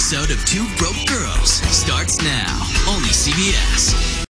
episode of Two Broke Girls starts now. Only CBS.